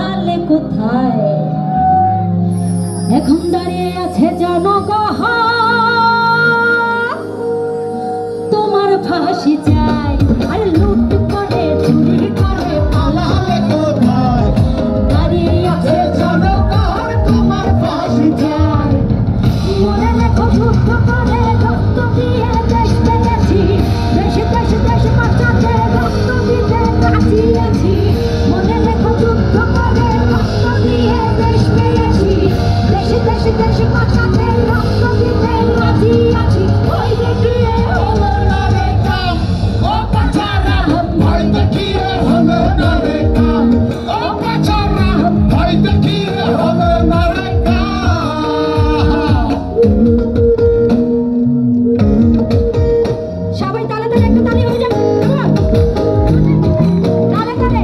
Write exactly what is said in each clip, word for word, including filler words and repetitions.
পালালে কোথায় এখন দাঁড়িয়ে আছে জনগহ তোমার ফাঁসি চাই আর লুট করে চুরি করে পালালে কোথায় দাঁড়িয়ে আছে জনগহ তোমার ফাঁসি চাই মনে রেখো যুদ্ধ করে রক্ত দিয়ে দেশ পেয়েছি দেশ দেশ দেশ বাঁচাতে রক্ত দিতে রাজি আছি মনে রেখো যুদ্ধ করে রক্ত দিয়ে দেশ পেয়েছি দেশ দেশ দেশ বাঁচাতে রক্ত দিতে রাজি আছি ওই দেখিয়ে হলো না রে কাম ও পাছারা ভয় দেখিয়ে হলো না রে কাম ও পাছারা ভয় দেখিয়ে হলো না রে কাম সবাই তালে তালে একটু তালি হয়ে যাবে তালে তালে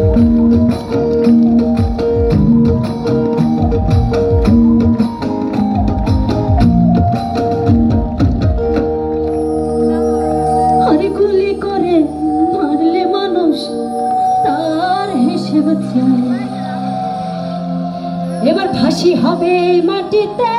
আরে গুলি করে মারলে মানুষ তার হিসেব চায় এবার ফাঁসি হবে মাটিতে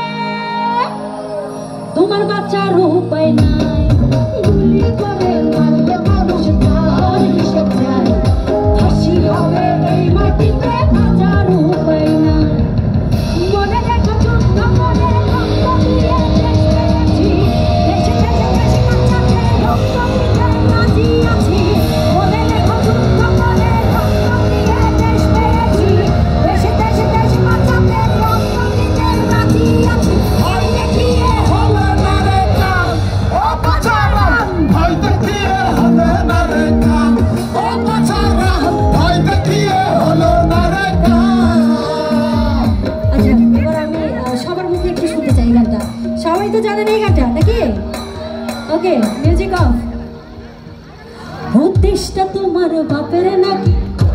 তোমার বাচ্চার উপায় নাই গুলি করে মারলে মানুষ তার হিসেব চায় ফাঁসি হবে এই মাটিতে বাঁচার উপায় নাই মনে রেখো যুদ্ধ করে রক্ত দিয়ে দেশ পেয়েছি দেশে দেশে দেশে বাঁচাতে রক্ত দিতে রাজি আছি মনে রেখো যুদ্ধ করে রক্ত দিয়ে দেশ পেয়েছি দেশে দেশে দেশে বাঁচাতে রক্ত দিতে রাজি আছি ভয় দেখিয়ে হলো না রে কাম ও পাছারা ভয় দেখিয়ে হলো না রে কাম ও পাছারা ভয় দেখিয়ে হলো না রে কাম আচ্ছা এবার আমি আহ, সবার মুখে একটু শুনতে চাই গানটা সবাই তো জানেন এই গানটা নাকি ওকে মিউজিক অফ উদ্দেশ্যটা তোমার বাপের নাকি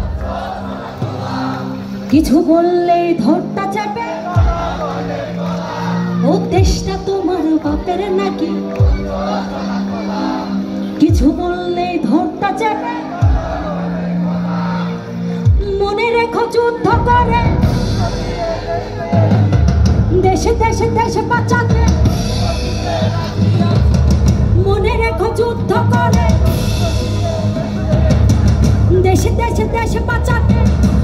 কিছু বললেই ধরতা চাপে উদ্দেশ্যটা তোমার বাপের নাকি কিছু বললেই ধরতা চাপে মনে রেখো যুদ্ধ করে দেশে দেশে দেশে বাঁচাতে মনে রেখো যুদ্ধ করে দেশে দেশে দেশে বাঁচাতে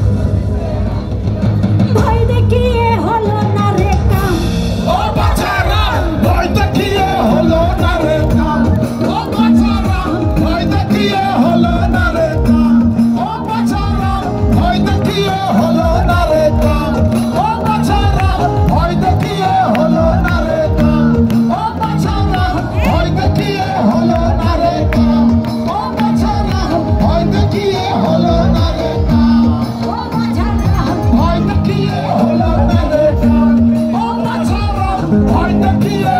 ভয় দেখিয়ে হলো না রে কাম ও পাছারা ভয় দেখিয়ে হলো না রে কাম ও পাছারা ভয় দেখিয়ে হলো না রে কাম ও পাছারা ভয় দেখিয়ে হলো না রে কাম ও পাছারা ভয় দেখিয়ে হলো না রে কাম ও পাছারা ভয় দেখিয়ে হলো না রে কাম ও পাছারা ভয় দেখিয়ে হলো না রে কাম ও বাছারা ভয় দেখিয়ে হলো না রে কাম ও পাছারা ভয় দেখিয়ে